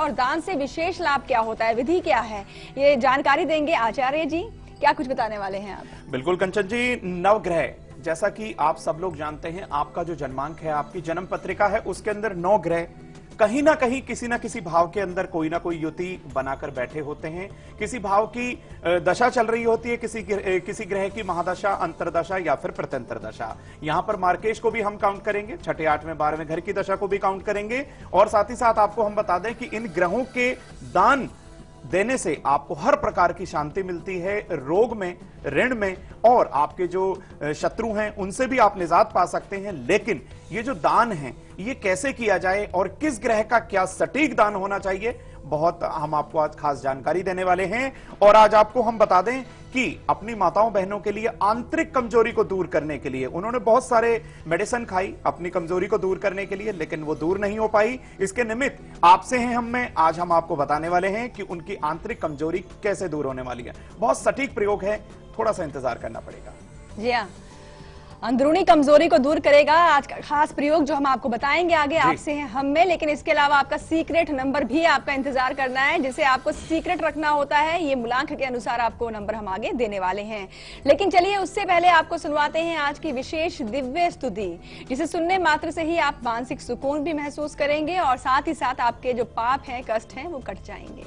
और दान से विशेष लाभ क्या होता है, विधि क्या है, ये जानकारी देंगे आचार्य जी। क्या कुछ बताने वाले हैं आप? बिल्कुल कंचन जी, नवग्रह जैसा कि आप सब लोग जानते हैं, आपका जो जन्मांक है, आपकी जन्म पत्रिका है, उसके अंदर 9 ग्रह कहीं ना कहीं किसी ना किसी भाव के अंदर कोई ना कोई युति बनाकर बैठे होते हैं। किसी भाव की दशा चल रही होती है, किसी ग्रह की महादशा, अंतरदशा या फिर प्रत्यंतर दशा। यहां पर मार्केश को भी हम काउंट करेंगे, छठे 8वें 12वें घर की दशा को भी काउंट करेंगे। और साथ ही साथ आपको हम बता दें कि इन ग्रहों के दान देने से आपको हर प्रकार की शांति मिलती है, रोग में, ऋण में, और आपके जो शत्रु हैं उनसे भी आप निजात पा सकते हैं। लेकिन ये जो दान है ये कैसे किया जाए और किस ग्रह का क्या सटीक दान होना चाहिए, बहुत हम आपको आज खास जानकारी देने वाले हैं। और आज आपको हम बता दें कि अपनी माताओं बहनों के लिए आंतरिक कमजोरी को दूर करने के लिए उन्होंने बहुत सारे मेडिसिन खाई अपनी कमजोरी को दूर करने के लिए, लेकिन वो दूर नहीं हो पाई। इसके निमित्त आपसे हैं आज हम आपको बताने वाले हैं कि उनकी आंतरिक कमजोरी कैसे दूर होने वाली है। बहुत सटीक प्रयोग है, थोड़ा सा इंतजार करना पड़ेगा। जी हाँ, अंदरूनी कमजोरी को दूर करेगा आज का खास प्रयोग जो हम आपको बताएंगे आगे आपसे हैं हम में। लेकिन इसके अलावा आपका सीक्रेट नंबर भी आपका इंतजार करना है, जिसे आपको सीक्रेट रखना होता है। ये मूलांक के अनुसार आपको नंबर हम आगे देने वाले हैं। लेकिन चलिए उससे पहले आपको सुनवाते हैं आज की विशेष दिव्य स्तुति, जिसे सुनने मात्र से ही आप मानसिक सुकून भी महसूस करेंगे और साथ ही साथ आपके जो पाप हैं, कष्ट हैं, वो कट जाएंगे।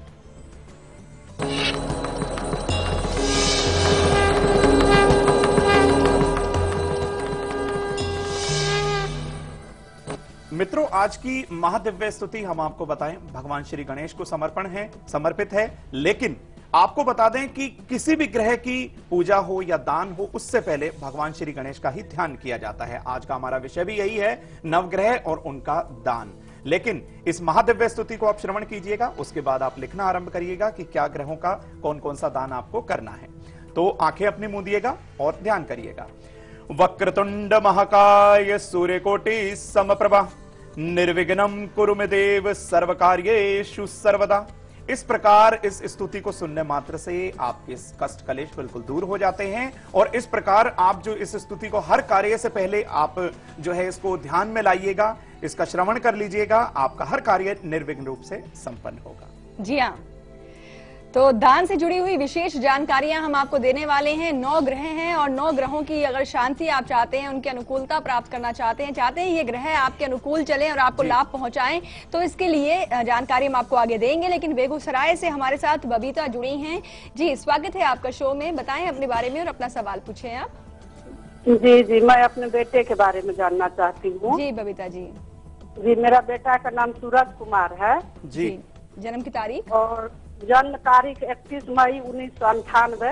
मित्रों, आज की महादिव्य स्तुति हम आपको बताएं भगवान श्री गणेश को समर्पित है। लेकिन आपको बता दें कि किसी भी ग्रह की पूजा हो या दान हो, उससे पहले भगवान श्री गणेश का ही ध्यान किया जाता है। आज का हमारा विषय भी यही है, नवग्रह और उनका दान। लेकिन इस महादिव्य स्तुति को आप श्रवण कीजिएगा, उसके बाद आप लिखना आरंभ करिएगा कि क्या ग्रहों का कौन कौन सा दान आपको करना है। तो आंखें अपनी मूंदिएगा और ध्यान करिएगा। वक्रतुंड महाकाय सूर्यकोटि समप्रभा निर्विघ्नं कुरु मे देव सर्वकार्येषु सर्वदा। इस प्रकार इस स्तुति को सुनने मात्र से आपके कष्ट कलेश बिल्कुल दूर हो जाते हैं। और इस प्रकार आप जो इस स्तुति को हर कार्य से पहले आप जो है इसको ध्यान में लाइएगा, इसका श्रवण कर लीजिएगा, आपका हर कार्य निर्विघ्न रूप से संपन्न होगा। जी हाँ, तो दान से जुड़ी हुई विशेष जानकारियां हम आपको देने वाले हैं। 9 ग्रह हैं और 9 ग्रहों की अगर शांति आप चाहते हैं, उनकी अनुकूलता प्राप्त करना चाहते हैं ये ग्रह आपके अनुकूल चले और आपको लाभ पहुंचाएं, तो इसके लिए जानकारी हम आपको आगे देंगे। लेकिन बेगूसराय से हमारे साथ बबीता जुड़ी हैं। जी, स्वागत है आपका शो में, बताएं अपने बारे में और अपना सवाल पूछें आप। जी, मैं अपने बेटे के बारे में जानना चाहती हूँ। जी बबीता जी। जी, मेरा बेटा का नाम सूरज कुमार है। जी, जन्म की तारीख? और जन्म तारीख 31 मई 1998।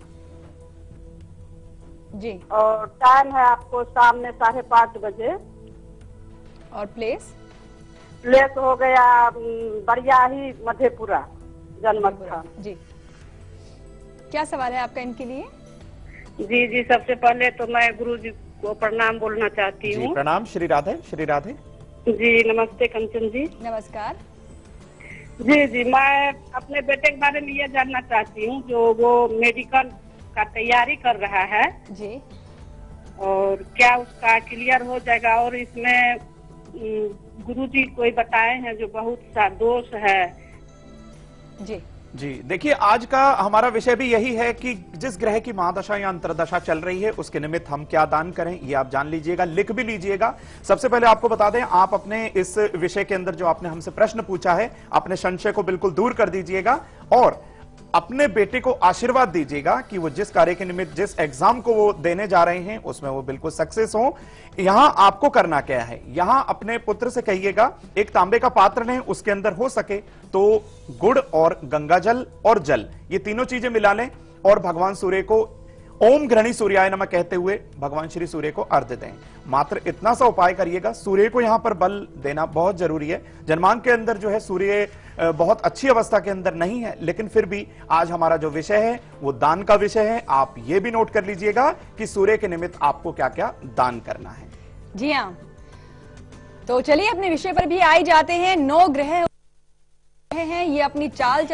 जी। और टाइम है आपको शाम में 5:30 बजे। और प्लेस हो गया बरियाही मधेपुरा, जन्म स्थान। जी, क्या सवाल है आपका इनके लिए? जी, सबसे पहले तो मैं गुरु जी को प्रणाम बोलना चाहती हूँ। प्रणाम, श्री राधे, श्री राधे। जी नमस्ते कंचन जी। नमस्कार। जी, मैं अपने बेटे के बारे में ये जानना चाहती हूँ, जो वो मेडिकल का तैयारी कर रहा है जी, और क्या उसका क्लियर हो जाएगा। और इसमें गुरुजी कोई बताए हैं जो बहुत सा दोष है। जी, देखिए आज का हमारा विषय भी यही है कि जिस ग्रह की महादशा या अंतरदशा चल रही है उसके निमित्त हम क्या दान करें, ये आप जान लीजिएगा, लिख भी लीजिएगा। सबसे पहले आपको बता दें, आप अपने इस विषय के अंदर जो आपने हमसे प्रश्न पूछा है, अपने संशय को बिल्कुल दूर कर दीजिएगा और अपने बेटे को आशीर्वाद दीजिएगा कि वो जिस कार्य के निमित्त, जिस एग्जाम को वो देने जा रहे हैं, उसमें वो बिल्कुल सक्सेस हो। यहां आपको करना क्या है, यहां अपने पुत्र से कहिएगा एक तांबे का पात्र लें, उसके अंदर हो सके तो गुड़ और गंगा जल और जल, ये तीनों चीजें मिला लें और भगवान सूर्य को ओम घृणी सूर्याय नमः कहते हुए भगवान श्री सूर्य को अर्घ्य दें। मात्र इतना सा उपाय करिएगा। सूर्य को यहां पर बल देना बहुत जरूरी है। जन्मांक के अंदर जो है सूर्य बहुत अच्छी अवस्था के अंदर नहीं है, लेकिन फिर भी आज हमारा जो विषय है वो दान का विषय है। आप ये भी नोट कर लीजिएगा कि सूर्य के निमित्त आपको क्या क्या दान करना है। जी हाँ, तो चलिए अपने विषय पर भी आई जाते हैं। 9 ग्रह हैं, ये अपनी चाल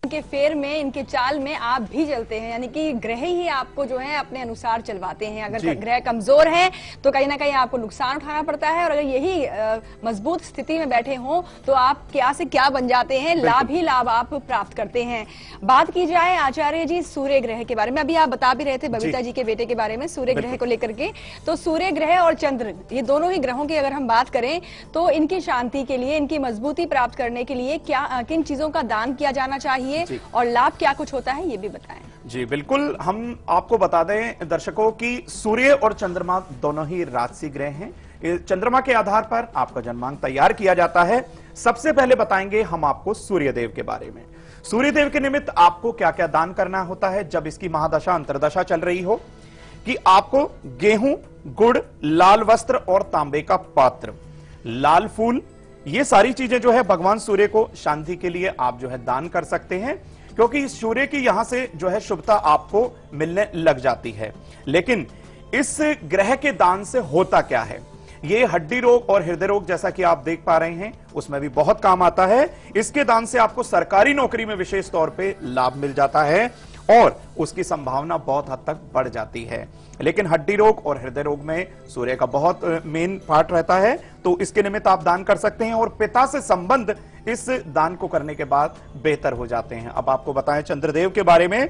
इनके फेर में, इनके चाल में आप भी चलते हैं, यानी कि ग्रह ही आपको जो है अपने अनुसार चलवाते हैं। अगर ग्रह कमजोर है तो कहीं ना कहीं आपको नुकसान उठाना पड़ता है, और अगर यही मजबूत स्थिति में बैठे हों तो आप क्या से क्या बन जाते हैं, लाभ ही लाभ आप प्राप्त करते हैं। बात की जाए आचार्य जी सूर्य ग्रह के बारे में, अभी आप बता भी रहे थे बबीता जी के बेटे के बारे में सूर्य ग्रह को लेकर के, तो सूर्य ग्रह और चंद्र ये दोनों ही ग्रहों की अगर हम बात करें तो इनकी शांति के लिए, इनकी मजबूती प्राप्त करने के लिए क्या किन चीजों का दान किया जाना चाहिए और लाभ क्या कुछ होता है ये भी बताएं। जी बिल्कुल, हम आपको बता दें दर्शकों कि सूर्य और चंद्रमा दोनों ही राजसी ग्रह हैं। चंद्रमा के आधार पर आपका जन्मांक तैयार किया जाता है। सबसे पहले बताएंगे हम आपको सूर्यदेव के बारे में। सूर्यदेव के निमित्त आपको क्या क्या दान करना होता है जब इसकी महादशा अंतरदशा चल रही हो, कि आपको गेहूं, गुड़, लाल वस्त्र और तांबे का पात्र, लाल फूल, ये सारी चीजें जो है भगवान सूर्य को शांति के लिए आप जो है दान कर सकते हैं, क्योंकि सूर्य की यहां से जो है शुभता आपको मिलने लग जाती है। लेकिन इस ग्रह के दान से होता क्या है, ये हड्डी रोग और हृदय रोग जैसा कि आप देख पा रहे हैं उसमें भी बहुत काम आता है। इसके दान से आपको सरकारी नौकरी में विशेष तौर पे लाभ मिल जाता है और उसकी संभावना बहुत हद तक बढ़ जाती है। लेकिन हड्डी रोग और हृदय रोग में सूर्य का बहुत मेन पार्ट रहता है, तो इसके निमित्त आप दान कर सकते हैं और पिता से संबंध इस दान को करने के बाद बेहतर हो जाते हैं। अब आपको बताएं चंद्रदेव के बारे में।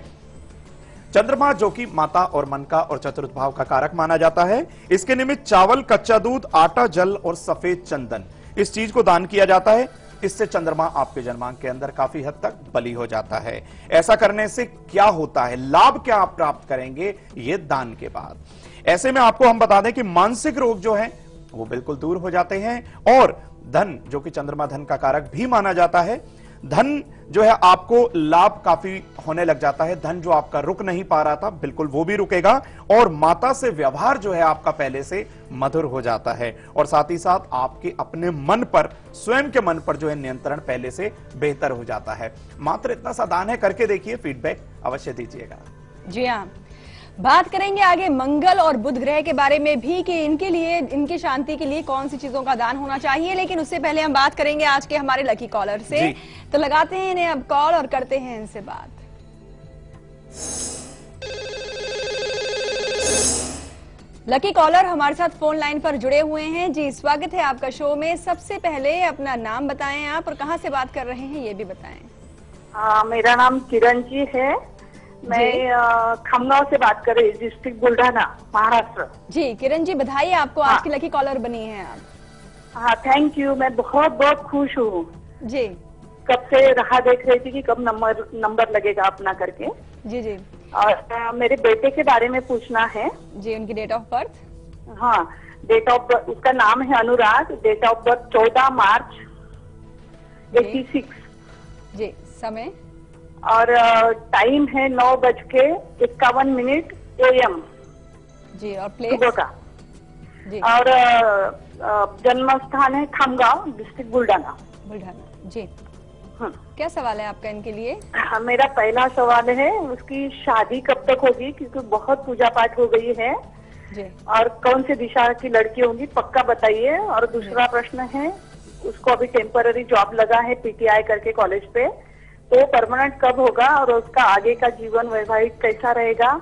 चंद्रमा जो कि माता और मन का और चतुर्थ भाव का कारक माना जाता है, इसके निमित्त चावल, कच्चा दूध, आटा, जल और सफेद चंदन, इस चीज को दान किया जाता है। इससे चंद्रमा आपके जन्मांक के अंदर काफी हद तक बली हो जाता है। ऐसा करने से क्या होता है, लाभ क्या आप प्राप्त करेंगे ये दान के बाद। ऐसे में आपको हम बता दें कि मानसिक रोग जो है वो बिल्कुल दूर हो जाते हैं, और धन जो कि चंद्रमा धन का कारक भी माना जाता है, धन जो है आपको लाभ काफी होने लग जाता है। धन जो आपका रुक नहीं पा रहा था बिल्कुल वो भी रुकेगा, और माता से व्यवहार जो है आपका पहले से मधुर हो जाता है, और साथ ही साथ आपके अपने मन पर, स्वयं के मन पर जो है नियंत्रण पहले से बेहतर हो जाता है। मात्र इतना सा दान है, करके देखिए, फीडबैक अवश्य दीजिएगा। जी हाँ, बात करेंगे आगे मंगल और बुध ग्रह के बारे में भी कि इनके लिए, इनकी शांति के लिए कौन सी चीजों का दान होना चाहिए। लेकिन उससे पहले हम बात करेंगे आज के हमारे लकी कॉलर से, तो लगाते हैं इन्हें अब कॉल और करते हैं इनसे बात। लकी कॉलर हमारे साथ फोन लाइन पर जुड़े हुए हैं। जी स्वागत है आपका शो में। सबसे पहले अपना नाम बताएं आप और कहां से बात कर रहे हैं ये भी बताएं। मेरा नाम किरण जी है, मैं खमगांव से बात कर रही हूँ, डिस्ट्रिक्ट बुल्ढाना, महाराष्ट्र। जी किरण जी, बधाई आपको, आज की लकी कॉलर बनी है आप। हाँ थैंक यू, मैं बहुत बहुत खुश हूँ जी। कब से राह देख रही थी कि कब नंबर लगेगा अपना करके। जी जी। और मेरे बेटे के बारे में पूछना है। जी, उनकी डेट ऑफ बर्थ। हाँ, डेट ऑफ बर्थ, उसका नाम है Anurag, date of birth 14 March 86। जी, समय और टाइम है 9:51 AM। जी, और प्लेस सुबह का जी। और जन्म स्थान है खामगांव, डिस्ट्रिक्ट बुल्ढाना। बुल्ढाना जी। क्या सवाल है आपका इनके लिए? मेरा पहला सवाल है, उसकी शादी कब तक होगी, क्योंकि बहुत पूजा पाठ हो गई है जी। और कौन सी दिशा की लड़की होंगी पक्का बताइए। और दूसरा प्रश्न है, उसको अभी टेम्पररी जॉब लगा है PTI करके कॉलेज पे, तो परमानेंट कब होगा और उसका आगे का जीवन वैवाहिक कैसा रहेगा?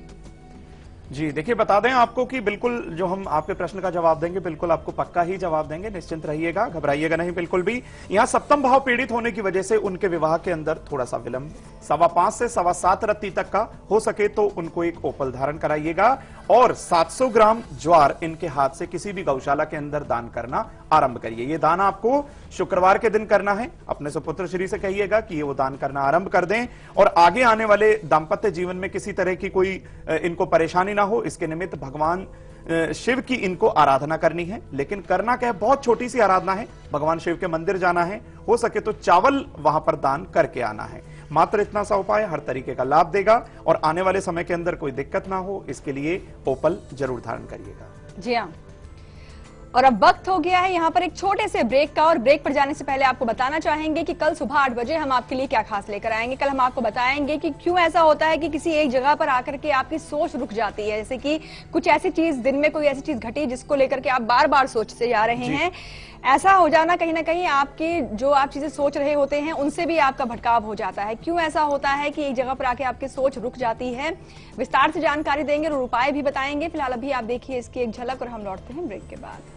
जी देखिए, बता दें आपको कि बिल्कुल जो हम आपके प्रश्न का जवाब देंगे बिल्कुल आपको पक्का ही जवाब देंगे, निश्चिंत रहिएगा, घबराइएगा नहीं बिल्कुल भी। यहाँ सप्तम भाव पीड़ित होने की वजह से उनके विवाह के अंदर थोड़ा सा विलंब, 5.25 से 7.25 रत्ती तक का हो सके तो उनको एक ओपल धारण कराइएगा, और 700 ग्राम ज्वार इनके हाथ से किसी भी गौशाला के अंदर दान करना आरंभ करिए। ये दान आपको शुक्रवार के दिन करना है। अपने सुपुत्र श्री से कहिएगा कि ये वो दान करना आरंभ कर दें, और आगे आने वाले दाम्पत्य जीवन में किसी तरह की कोई इनको परेशानी ना हो, इसके निमित्त भगवान शिव की इनको आराधना करनी है। लेकिन करना क्या है, बहुत छोटी सी आराधना है, भगवान शिव के मंदिर जाना है, हो सके तो चावल वहां पर दान करके आना है। मात्र इतना सा उपाय हर तरीके का लाभ देगा, और आने वाले समय के अंदर कोई दिक्कत ना हो इसके लिए ओपल जरूर धारण करिएगा। जी हाँ, और अब वक्त हो गया है यहाँ पर एक छोटे से ब्रेक का, और ब्रेक पर जाने से पहले आपको बताना चाहेंगे कि कल सुबह 8 बजे हम आपके लिए क्या खास लेकर आएंगे। कल हम आपको बताएंगे कि क्यों ऐसा होता है कि किसी एक जगह पर आकर के आपकी सोच रुक जाती है। जैसे कि कुछ ऐसी चीज, दिन में कोई ऐसी चीज घटी जिसको लेकर के आप बार बार सोचते जा रहे हैं। ऐसा हो जाना कहीं ना कहीं आपकी जो आप चीजें सोच रहे होते हैं उनसे भी आपका भटकाव हो जाता है। क्यों ऐसा होता है कि एक जगह पर आके आपकी सोच रुक जाती है, विस्तार से जानकारी देंगे और उपाय भी बताएंगे। फिलहाल अभी आप देखिए इसकी एक झलक और हम लौटते हैं ब्रेक के बाद।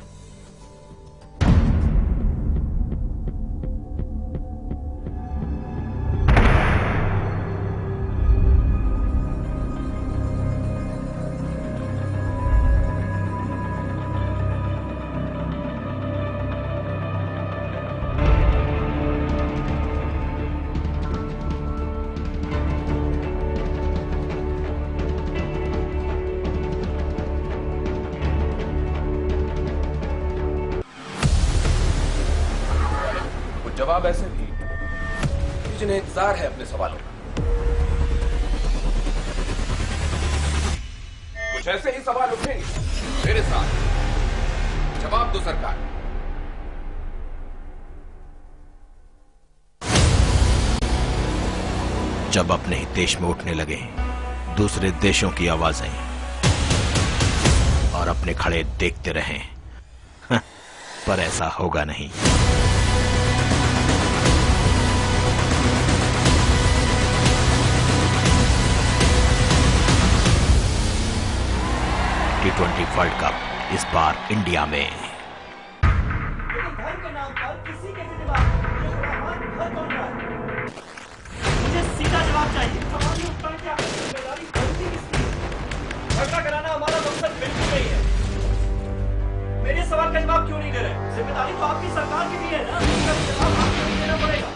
जवाब ऐसे भी जिन्हें इंतजार है अपने सवालों का। कुछ ऐसे ही सवाल उठेंगे मेरे साथ। जवाब दो सरकार। जब अपने ही देश में उठने लगे दूसरे देशों की आवाजें और अपने खड़े देखते रहें, पर ऐसा होगा नहीं। T20 वर्ल्ड कप इस बार इंडिया में। धर्म के नाम पर किसी के भी दिमाग में जो रहमान घर कौन रहा है? मुझे सीधा जवाब चाहिए। सवाल के उत्तर की आपकी जिम्मेदारी गलती किसकी है? झगड़ा कराना हमारा मकसद बिल्कुल नहीं है। मेरे सवाल का जवाब क्यों नहीं दे रहे? जिम्मेदारी तो आपकी सरकार की भी है ना, इसका जवाब आपको नहीं देना पड़ेगा।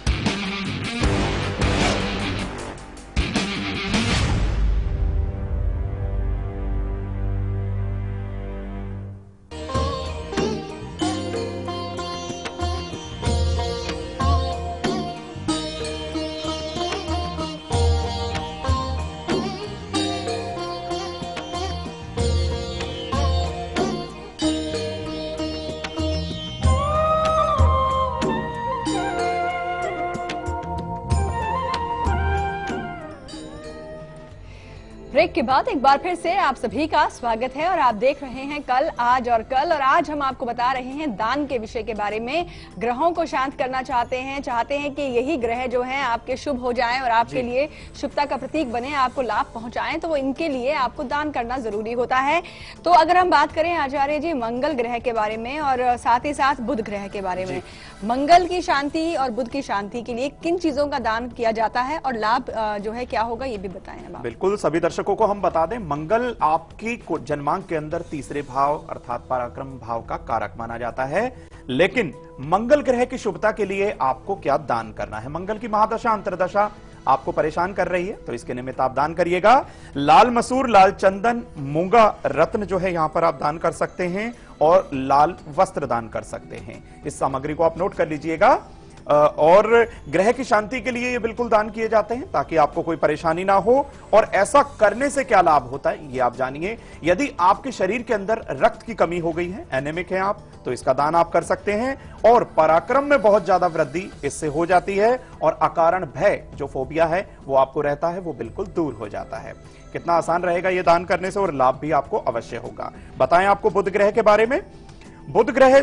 ब्रेक के बाद एक बार फिर से आप सभी का स्वागत है और आप देख रहे हैं कल, आज और कल। और आज हम आपको बता रहे हैं दान के विषय के बारे में। ग्रहों को शांत करना चाहते हैं कि यही ग्रह जो हैं आपके शुभ हो जाएं और आपके लिए शुभता का प्रतीक बने, आपको लाभ पहुंचाएं, तो इनके लिए आपको दान करना जरूरी होता है। तो अगर हम बात करें आचार्य जी मंगल ग्रह के बारे में और साथ ही साथ बुध ग्रह के बारे में, मंगल की शांति और बुध की शांति के लिए किन चीजों का दान किया जाता है और लाभ जो है क्या होगा, ये भी बताएं। बिल्कुल, सभी दर्शकों को हम बता दें, मंगल आपकी जन्मांक के अंदर तीसरे भाव अर्थात पराक्रम भाव का कारक माना जाता है। लेकिन मंगल ग्रह की शुभता के लिए आपको क्या दान करना है? मंगल की महादशा अंतरदशा आपको परेशान कर रही है, तो इसके निमित्त आप दान करिएगा। लाल मसूर, लाल चंदन, मूंगा रत्न जो है यहां पर आप दान कर सकते हैं और लाल वस्त्र दान कर सकते हैं। इस सामग्री को आप नोट कर लीजिएगा। और ग्रह की शांति के लिए ये बिल्कुल दान किए जाते हैं ताकि आपको कोई परेशानी ना हो। और ऐसा करने से क्या लाभ होता है ये आप जानिए। यदि आपके शरीर के अंदर रक्त की कमी हो गई है, एनेमिक है आप, तो इसका दान आप कर सकते हैं। और पराक्रम में बहुत ज्यादा वृद्धि इससे हो जाती है और अकारण भय जो फोबिया है वो आपको रहता है, वो बिल्कुल दूर हो जाता है। कितना आसान रहेगा ये दान करने से और लाभ भी आपको अवश्य होगा। बताएं आपको बुध ग्रह के बारे में। बुध ग्रह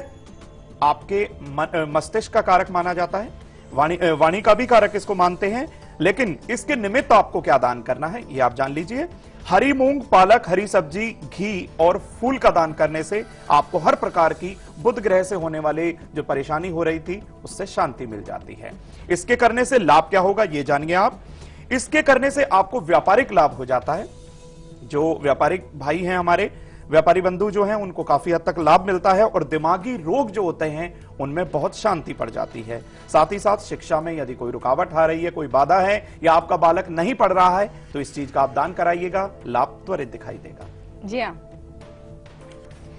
आपके मस्तिष्क का कारक माना जाता है, वाणी का भी कारक इसको मानते हैं। लेकिन इसके निमित्त आपको क्या दान करना है ये आप जान लीजिए। हरी मूंग, पालक, हरी सब्जी, घी और फूल का दान करने से आपको हर प्रकार की बुध ग्रह से होने वाले जो परेशानी हो रही थी उससे शांति मिल जाती है। इसके करने से लाभ क्या होगा ये जानिए आप। इसके करने से आपको व्यापारिक लाभ हो जाता है। जो व्यापारिक भाई हैं हमारे, व्यापारी बंधु जो हैं, उनको काफी हद तक लाभ मिलता है और दिमागी रोग जो होते हैं उनमें बहुत शांति पड़ जाती है। साथ ही साथ शिक्षा में यदि कोई रुकावट आ रही है, कोई बाधा है या आपका बालक नहीं पढ़ रहा है, तो इस चीज का आप दान कराइएगा, लाभ त्वरित दिखाई देगा। जी हाँ।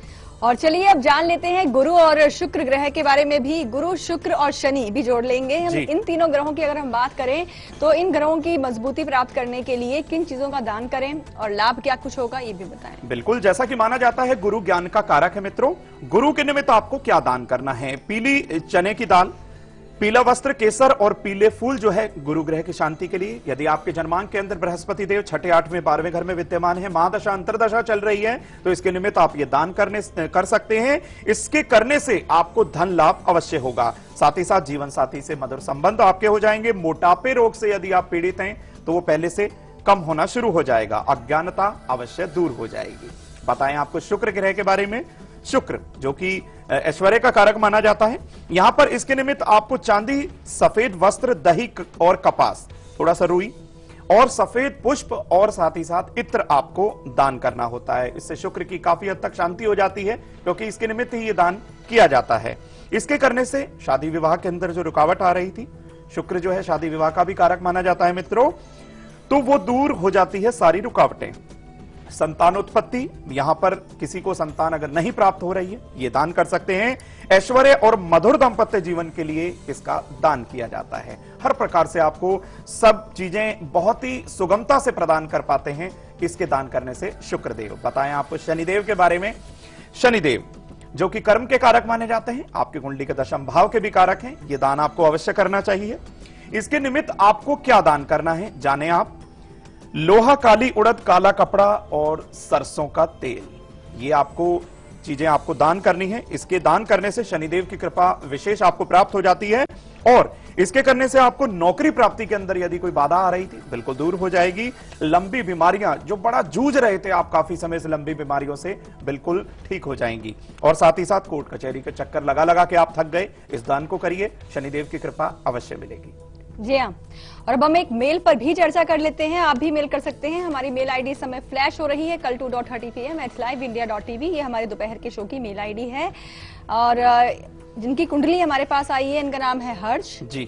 और चलिए अब जान लेते हैं गुरु और शुक्र ग्रह के बारे में भी। गुरु, शुक्र और शनि भी जोड़ लेंगे हम। इन तीनों ग्रहों की अगर हम बात करें तो इन ग्रहों की मजबूती प्राप्त करने के लिए किन चीजों का दान करें और लाभ क्या कुछ होगा ये भी बताएं। बिल्कुल, जैसा कि माना जाता है गुरु ज्ञान का कारक है मित्रों। गुरु के निमित्त आपको क्या दान करना है? पीली चने की दाल, पीला वस्त्र, केसर और पीले फूल जो है गुरु ग्रह की शांति के लिए। यदि आपके जन्मांक के अंदर बृहस्पति देव छठे, 8वें, 12वें घर में विद्यमान है, महादशा अंतरदशा चल रही है, तो इसके निमित्त आप ये दान कर सकते हैं। इसके करने से आपको धन लाभ अवश्य होगा। साथ ही साथ जीवन साथी से मधुर संबंध आपके हो जाएंगे। मोटापे रोग से यदि आप पीड़ित हैं तो वो पहले से कम होना शुरू हो जाएगा। अज्ञानता अवश्य दूर हो जाएगी। बताएं आपको शुक्र ग्रह के बारे में। शुक्र जो कि ऐश्वर्य का कारक माना जाता है, यहां पर इसके निमित्त आपको चांदी, सफेद वस्त्र, दही और कपास, थोड़ा सा रुई और सफेद पुष्प और साथ ही साथ इत्र आपको दान करना होता है। इससे शुक्र की काफी हद तक शांति हो जाती है, क्योंकि इसके निमित्त ही ये दान किया जाता है। इसके करने से शादी विवाह के अंदर जो रुकावट आ रही थी, शुक्र जो है शादी विवाह का भी कारक माना जाता है मित्रों, तो वो दूर हो जाती है सारी रुकावटें। संतानोत्पत्ति, यहां पर किसी को संतान अगर नहीं प्राप्त हो रही है, ये दान कर सकते हैं। ऐश्वर्य और मधुर दाम्पत्य जीवन के लिए इसका दान किया जाता है। हर प्रकार से आपको सब चीजें बहुत ही सुगमता से प्रदान कर पाते हैं इसके दान करने से शुक्रदेव। बताएं आपको शनिदेव के बारे में। शनिदेव जो कि कर्म के कारक माने जाते हैं, आपकी कुंडली के दशम भाव के भी कारक हैं। ये दान आपको अवश्य करना चाहिए। इसके निमित्त आपको क्या दान करना है जाने आप। लोहा, काली उड़द, काला कपड़ा और सरसों का तेल, ये आपको चीजें आपको दान करनी है। इसके दान करने से शनिदेव की कृपा विशेष आपको प्राप्त हो जाती है और इसके करने से आपको नौकरी प्राप्ति के अंदर यदि कोई बाधा आ रही थी, बिल्कुल दूर हो जाएगी। लंबी बीमारियां, जो बड़ा जूझ रहे थे आप काफी समय से लंबी बीमारियों से, बिल्कुल ठीक हो जाएंगी। और साथ ही साथ कोर्ट कचहरी के चक्कर लगा लगा के आप थक गए, इस दान को करिए, शनिदेव की कृपा अवश्य मिलेगी। जी हाँ, और अब हम एक मेल पर भी चर्चा कर लेते हैं। आप भी मेल कर सकते हैं। हमारी मेल आईडी इस समय फ्लैश हो रही है, kal2.30 PM@liveindia.tv। ये हमारे दोपहर के शो की मेल आईडी है। और जिनकी कुंडली हमारे पास आई है, इनका नाम है Harsh ji.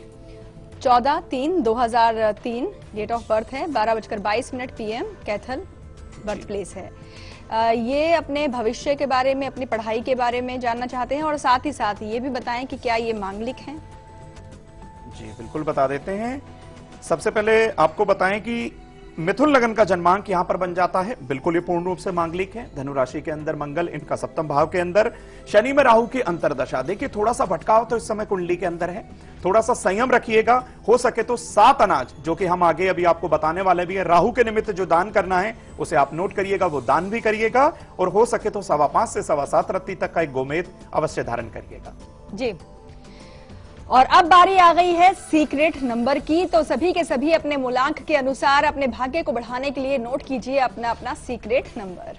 14/3/2003 date of birth है। 12:22 PM कैथल बर्थ प्लेस है। ये अपने भविष्य के बारे में, अपनी पढ़ाई के बारे में जानना चाहते हैं और साथ ही साथ ये भी बताएं कि क्या ये मांगलिक हैं। जी बिल्कुल बता देते हैं। सबसे पहले आपको बताएं कि मिथुन लगन का जन्मांक यहां पर बन जाता है, बिल्कुल ये पूर्ण रूप से मांगलिक है। धनु राशि के अंदर मंगल, इनका सप्तम भाव के अंदर, शनि में राहु की अंतरदशा। देखिए थोड़ा सा भटकाव तो इस समय कुंडली के अंदर है, थोड़ा सा संयम रखिएगा। हो सके तो 7 अनाज, जो कि हम आगे अभी आपको बताने वाले भी है, राहु के निमित्त जो दान करना है उसे आप नोट करिएगा, वो दान भी करिएगा। और हो सके तो 5.25 से 7.25 रत्ती तक का एक गोमेद अवश्य धारण करिएगा जी। और अब बारी आ गई है सीक्रेट नंबर की, तो सभी के सभी अपने मूलांक के अनुसार अपने भाग्य को बढ़ाने के लिए नोट कीजिए अपना अपना सीक्रेट नंबर।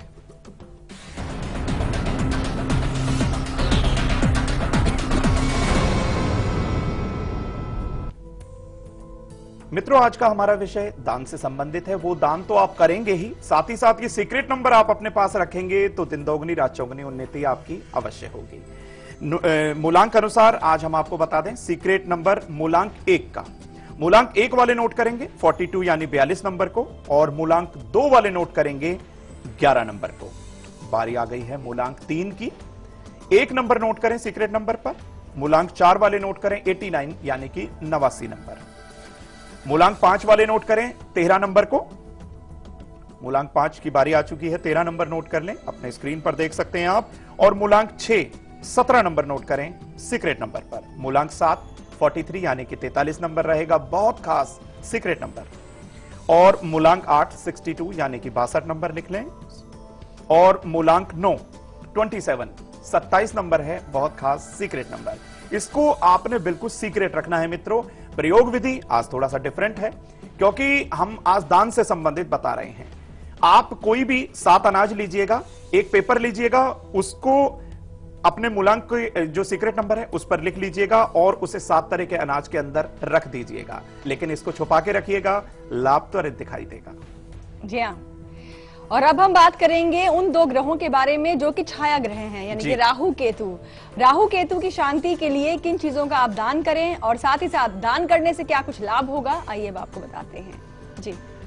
मित्रों, आज का हमारा विषय दान से संबंधित है। वो दान तो आप करेंगे ही, साथ ही साथ ये सीक्रेट नंबर आप अपने पास रखेंगे तो दिन दोगुनी रात चौगुनी उन्नति आपकी अवश्य होगी। मूलांक अनुसार आज हम आपको बता दें सीक्रेट नंबर मूलांक 1 का। मूलांक 1 वाले नोट करेंगे 42 यानी 42 नंबर को, और मूलांक 2 वाले नोट करेंगे 11 नंबर को। बारी आ गई है मूलांक 3 की। 1 नंबर नोट करें सीक्रेट नंबर पर। मूलांक 4 वाले नोट करें 89 यानी कि 89 नंबर। मूलांक 5 वाले नोट करें 13 नंबर को। मूलांक 5 की बारी आ चुकी है, 13 नंबर नोट कर लें, अपने स्क्रीन पर देख सकते हैं आप। और मूलांक 6 17 नंबर नोट करें सीक्रेट नंबर पर। मूलांक 7 43 यानी कि 43 नंबर रहेगा, बहुत खास सीक्रेट नंबर। और मूलांक 8 62 यानी कि 62 नंबर लिख लें। और मूलांक 9 27 27 नंबर है, बहुत खास सीक्रेट नंबर। इसको आपने बिल्कुल सीक्रेट रखना है मित्रों। प्रयोग विधि आज थोड़ा सा डिफरेंट है, क्योंकि हम आज दान से संबंधित बता रहे हैं। आप कोई भी 7 अनाज लीजिएगा, एक पेपर लीजिएगा, उसको अपने मूलांक जो सीक्रेट नंबर है उस पर लिख लीजिएगा और उसे 7 तरह के अनाज के अंदर रख दीजिएगा, लेकिन इसको छुपा के रखिएगा, लाभ त्वरित दिखाई देगा। जी हाँ, और अब हम बात करेंगे उन 2 ग्रहों के बारे में जो कि छाया ग्रह हैं, यानी कि राहु केतु। राहु केतु की शांति के लिए किन चीजों का आप दान करें और साथ ही साथ दान करने से क्या कुछ लाभ होगा, आइए अब आपको बताते हैं जी।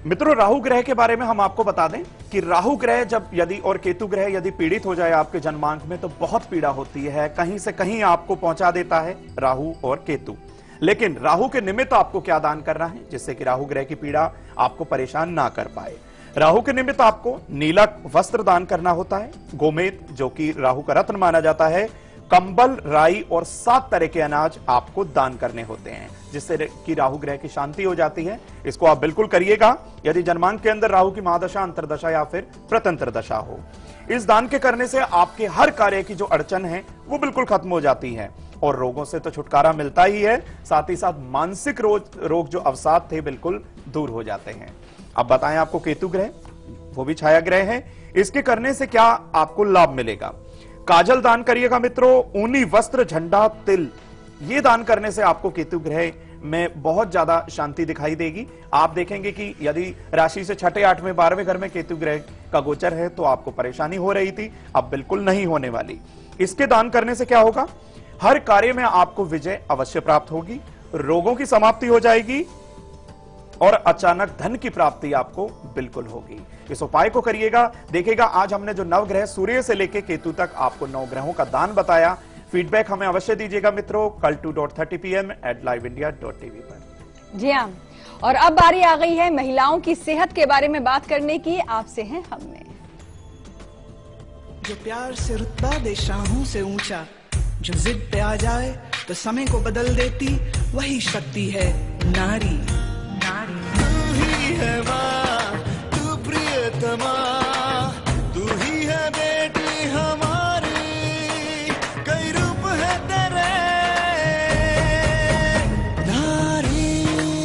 मित्रों, राहु ग्रह के बारे में हम आपको बता दें कि राहु ग्रह जब यदि और केतु ग्रह यदि पीड़ित हो जाए आपके जन्मांक में तो बहुत पीड़ा होती है, कहीं से कहीं आपको पहुंचा देता है राहु और केतु। लेकिन राहु के निमित्त आपको क्या दान करना है जिससे कि राहु ग्रह की पीड़ा आपको परेशान ना कर पाए। राहु के निमित्त आपको नीला वस्त्र दान करना होता है, गोमेद जो कि राहु का रत्न माना जाता है, कंबल, राई और 7 तरह के अनाज आपको दान करने होते हैं जिससे कि राहु ग्रह की शांति हो जाती है। इसको आप बिल्कुल करिएगा यदि जन्मांक के अंदर राहु की महादशा, अंतरदशा या फिर प्रतंत्र दशा हो। इस दान के करने से आपके हर कार्य की जो अड़चन है वो बिल्कुल खत्म हो जाती है और रोगों से तो छुटकारा मिलता ही है, साथ ही साथ मानसिक रोग जो अवसाद थे बिल्कुल दूर हो जाते हैं। अब बताएं आपको केतु ग्रह, वो भी छाया ग्रह है, इसके करने से क्या आपको लाभ मिलेगा। काजल दान करिएगा मित्रों, ऊनी वस्त्र, झंडा, तिल, ये दान करने से आपको केतु ग्रह में बहुत ज्यादा शांति दिखाई देगी। आप देखेंगे कि यदि राशि से 6, 8, 12वें घर में केतु ग्रह का गोचर है तो आपको परेशानी हो रही थी, अब बिल्कुल नहीं होने वाली। इसके दान करने से क्या होगा, हर कार्य में आपको विजय अवश्य प्राप्त होगी, रोगों की समाप्ति हो जाएगी और अचानक धन की प्राप्ति आपको बिल्कुल होगी। इस उपाय को करिएगा, देखिएगा आज हमने जो 9 ग्रह सूर्य से लेकर केतु तक आपको 9 ग्रहों का दान बताया। फीडबैक हमें अवश्य दीजिएगा मित्रों कल 2:30 PM @liveindia.tv पर। जी हाँ, और अब बारी आ गई है महिलाओं की सेहत के बारे में बात करने की। आपसे हैं हमने जो प्यार से रुतबा दे शाहों से ऊंचा, जो जिद पे आ जाए तो समय को बदल देती, वही शक्ति है नारी। नारी तू ही है माँ, तू प्रियतमा, तू ही है बेटी हमारी, कई रूप है तेरे नारी।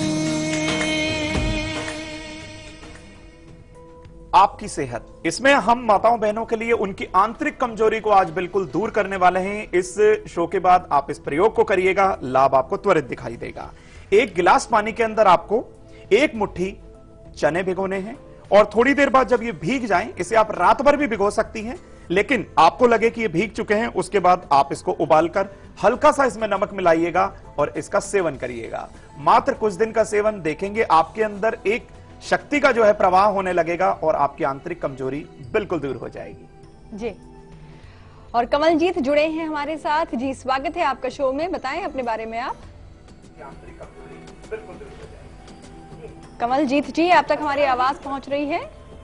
आपकी सेहत, इसमें हम माताओं बहनों के लिए उनकी आंतरिक कमजोरी को आज बिल्कुल दूर करने वाले हैं। इस शो के बाद आप इस प्रयोग को करिएगा, लाभ आपको त्वरित दिखाई देगा। 1 गिलास पानी के अंदर आपको 1 मुट्ठी चने भिगोने हैं और थोड़ी देर बाद जब ये भीग जाएं, इसे आप रात भर भी भिगो सकती हैं, लेकिन आपको लगे कि ये भीग चुके हैं उसके बाद आप इसको उबालकर हल्का सा इसमें नमक मिलाइएगा और इसका सेवन करिएगा। मात्र कुछ दिन का सेवन, देखेंगे आपके अंदर एक शक्ति का जो है प्रवाह होने लगेगा और आपकी आंतरिक कमजोरी बिल्कुल दूर हो जाएगी। जी, और कमलजीत जुड़े हैं हमारे साथ। जी, स्वागत है आपका शो में, बताएं अपने बारे में आप। कमलजीत जी, आप तक हमारी आवाज पहुंच रही है?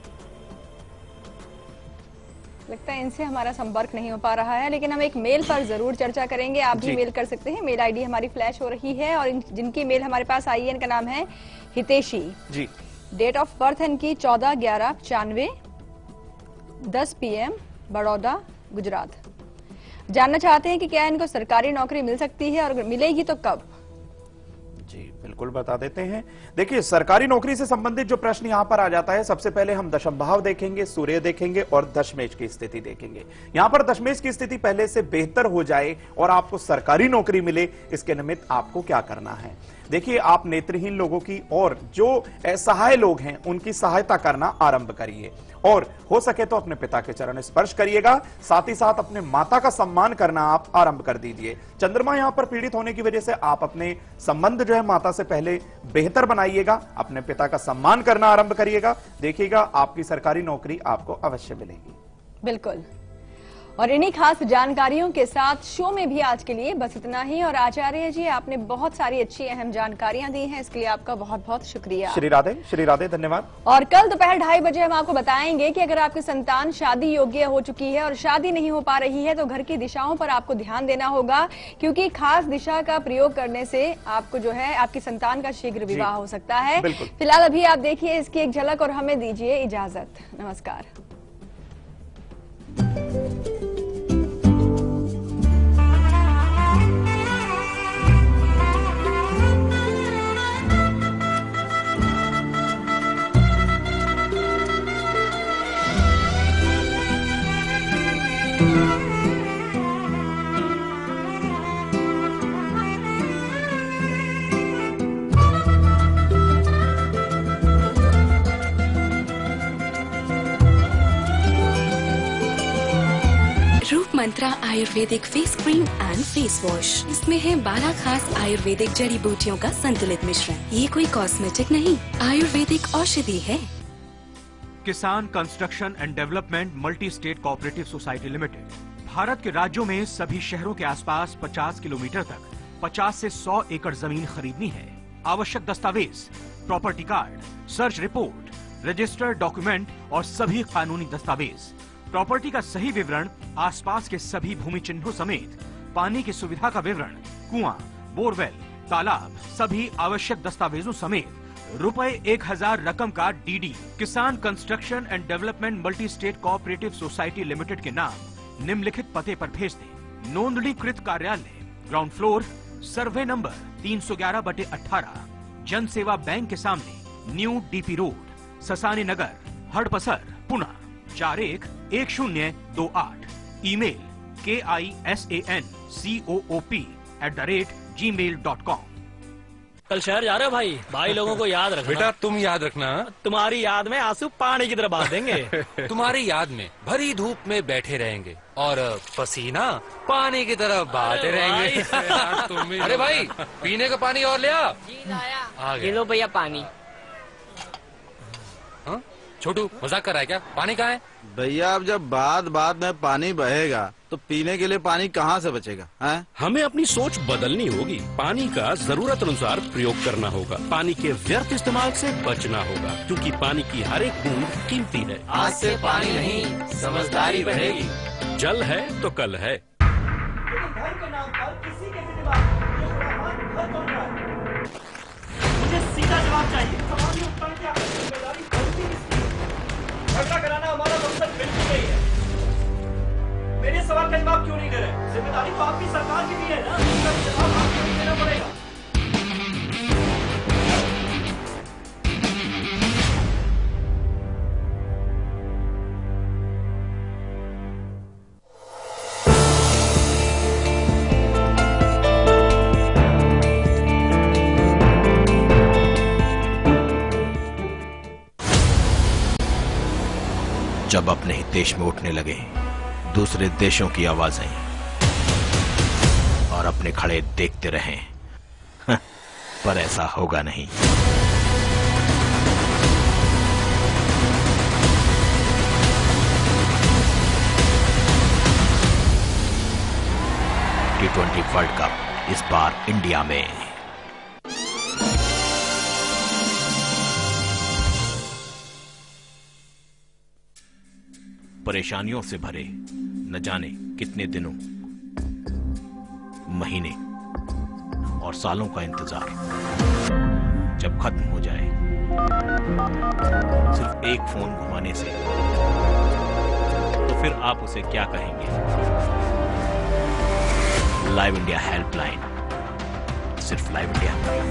लगता है इनसे हमारा संपर्क नहीं हो पा रहा है, लेकिन हम एक मेल पर जरूर चर्चा करेंगे। आप भी मेल कर सकते हैं, मेल आईडी हमारी फ्लैश हो रही है और जिनकी मेल हमारे पास आई है इनका नाम है Hiteshi ji. Date of birth है इनकी 14/11/95, 10 PM, बड़ौदा, गुजरात। जानना चाहते हैं कि क्या इनको सरकारी नौकरी मिल सकती है और अगर मिलेगी तो कब? जी बिल्कुल बता देते हैं। देखिए, सरकारी नौकरी से संबंधित जो प्रश्न यहां पर आ जाता है, सबसे पहले हम दशम भाव देखेंगे, सूर्य देखेंगे और दशमेश की स्थिति देखेंगे। यहां पर दशमेश की स्थिति पहले से बेहतर हो जाए और आपको सरकारी नौकरी मिले, इसके निमित्त आपको क्या करना है। देखिए, आप नेत्रहीन लोगों की और जो असहाय लोग हैं उनकी सहायता करना आरंभ करिए और हो सके तो अपने पिता के चरण स्पर्श करिएगा। साथ ही साथ अपने माता का सम्मान करना आप आरंभ कर दीजिए। चंद्रमा यहां पर पीड़ित होने की वजह से आप अपने संबंध जो है माता से पहले बेहतर बनाइएगा, अपने पिता का सम्मान करना आरंभ करिएगा। देखिएगा आपकी सरकारी नौकरी आपको अवश्य मिलेगी। बिल्कुल, और इन्हीं खास जानकारियों के साथ शो में भी आज के लिए बस इतना ही। और आचार्य जी, आपने बहुत सारी अच्छी अहम जानकारियां दी हैं, इसके लिए आपका बहुत बहुत शुक्रिया। श्री राधे, धन्यवाद। और कल दोपहर 2:30 बजे हम आपको बताएंगे कि अगर आपकी संतान शादी योग्य हो चुकी है और शादी नहीं हो पा रही है तो घर की दिशाओं पर आपको ध्यान देना होगा, क्योंकि खास दिशा का प्रयोग करने से आपको जो है आपकी संतान का शीघ्र विवाह हो सकता है। फिलहाल अभी आप देखिए इसकी एक झलक और हमें दीजिए इजाजत। नमस्कार। Mantra Ayurvedic face cream and face wash. इसमें है 12 खास आयुर्वेदिक जड़ी बूटियों का संतुलित मिश्रण। ये कोई कॉस्मेटिक नहीं, आयुर्वेदिक औषधि है। Kisan construction and development multi state cooperative society limited भारत के राज्यों में सभी शहरों के आसपास 50 किलोमीटर तक 50 से 100 एकड़ जमीन खरीदनी है। आवश्यक दस्तावेज, property card, search report, registered document और सभी कानूनी दस्तावेज, प्रॉपर्टी का सही विवरण, आसपास के सभी भूमि चिन्हों समेत पानी की सुविधा का विवरण, कुआं, बोरवेल, तालाब, सभी आवश्यक दस्तावेजों समेत ₹1000 रकम का DD Kisan construction and development multi state cooperative society limited के नाम निम्नलिखित पते पर भेज दें। नोंदणीकृत कार्यालय, ग्राउंड फ्लोर, सर्वे नंबर 311/18, जन सेवा बैंक के सामने, new DP road, Sasani Nagar, Hadapsar, Pune 411028। Email kisancoop@gmail.com। कल शहर जा रहे हो भाई? भाई लोगों को याद रखना। बेटा तुम याद रखना। तुम्हारी याद में आंसू पानी की तरह बहा देंगे। तुम्हारी याद में भरी धूप में बैठे रहेंगे और पसीना पानी की तरह बहाते रहेंगे। अरे भाई पीने का पानी और ले आ। ये लो भैया पानी। हाँ? छोटू मजाक कर रहा है क्या? पानी कहाँ है? भैया अब जब बात बात में पानी बहेगा तो पीने के लिए पानी कहाँ से बचेगा? हैं? हमें अपनी सोच बदलनी होगी। पानी का जरूरत अनुसार प्रयोग करना होगा। पानी के व्यर्थ इस्तेमाल से बचना होगा, क्योंकि पानी की हर एक बूंद कीमती है। आज से पानी नहीं, समझदारी बढ़ेगी। जल है तो कल है। घर के नाम पर किसी के भी दिमाग में ये खुराफात घर कौन रहा है? मुझे सीधा जवाब चाहिए। सवाल में उत्तर क्या? जिम्मेदारी गलती किसकी? झगड़ा कराना हमारा मकसद बिल्कुल नहीं है। मेरे सवाल का जवाब क्यों नहीं दे रहे? जिम्मेदारी तो आपकी सरकार की भी है ना, उसका जवाब आपको भी देना पड़ेगा। जब अपने ही देश में उठने लगे दूसरे देशों की आवाजें और अपने खड़े देखते रहें, पर ऐसा होगा नहीं। T20 वर्ल्ड कप इस बार इंडिया में। परेशानियों से भरे न जाने कितने दिनों, महीने और सालों का इंतजार जब खत्म हो जाए सिर्फ एक फोन घुमाने से, तो फिर आप उसे क्या कहेंगे? लाइव इंडिया हेल्पलाइन, सिर्फ लाइव इंडिया।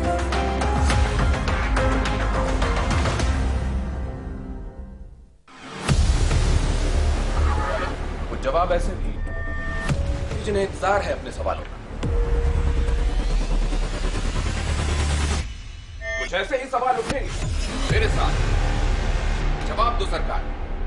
जवाब ऐसे भी जिन्हें इंतजार है अपने सवालों का। कुछ ऐसे ही सवाल उठेंगे मेरे साथ। जवाब दो सरकार।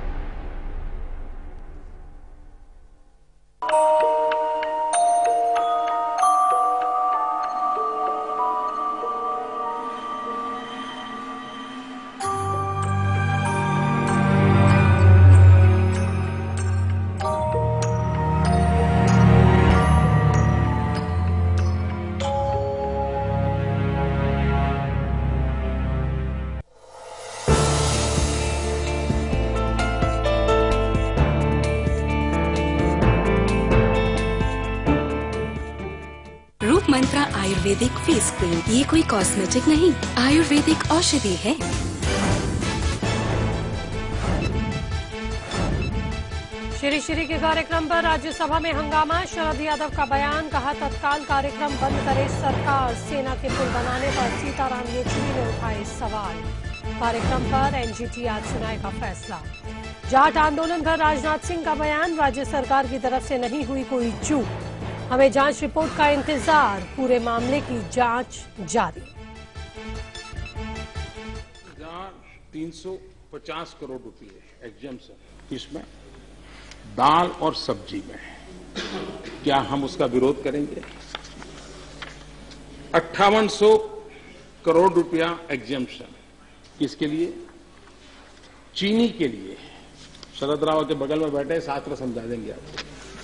मंत्रा आयुर्वेदिक फेस क्रीम, ये कोई कॉस्मेटिक नहीं, आयुर्वेदिक औषधि है। श्री श्री के कार्यक्रम पर राज्यसभा में हंगामा। शरद यादव का बयान, कहा तत्काल कार्यक्रम बंद करे सरकार। सेना के पुल बनाने पर सीताराम येचुरी ने उठाए सवाल। कार्यक्रम पर एनजीटी आज सुनाएगा फैसला। जाट आंदोलन पर राजनाथ सिंह का बयान, राज्य सरकार की तरफ से नहीं हुई कोई चूक, हमें जांच रिपोर्ट का इंतजार, पूरे मामले की जांच जारी। 350 करोड़ रुपए एग्जाम्शन, इसमें दाल और सब्जी में क्या हम उसका विरोध करेंगे? 5800 करोड़ रुपया एग्जेम्पशन किसके लिए? चीनी के लिए। शरद राव के बगल में बैठे शास्त्र समझा देंगे आपको।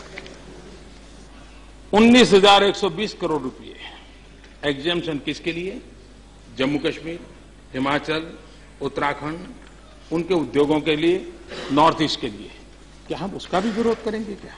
19,120 करोड़ रुपए एग्जेम्पशन किसके लिए? जम्मू कश्मीर, हिमाचल, उत्तराखंड, उनके उद्योगों के लिए, नॉर्थ ईस्ट के लिए। क्या हम उसका भी विरोध करेंगे क्या?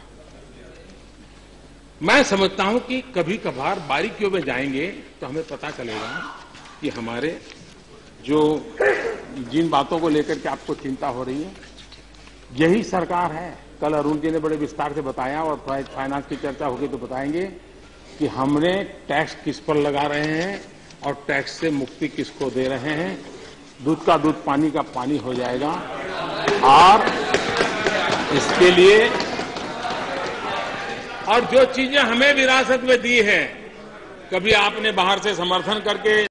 मैं समझता हूं कि कभी कभार बारीकियों में जाएंगे तो हमें पता चलेगा कि हमारे जो जिन बातों को लेकर के आपको चिंता हो रही है, यही सरकार है। कल अरुण जी ने बड़े विस्तार से बताया और फाइनेंस की चर्चा होगी तो बताएंगे कि हमने टैक्स किस पर लगा रहे हैं और टैक्स से मुक्ति किसको दे रहे हैं। दूध का दूध, पानी का पानी हो जाएगा। और इसके लिए और जो चीजें हमें विरासत में दी है, कभी आपने बाहर से समर्थन करके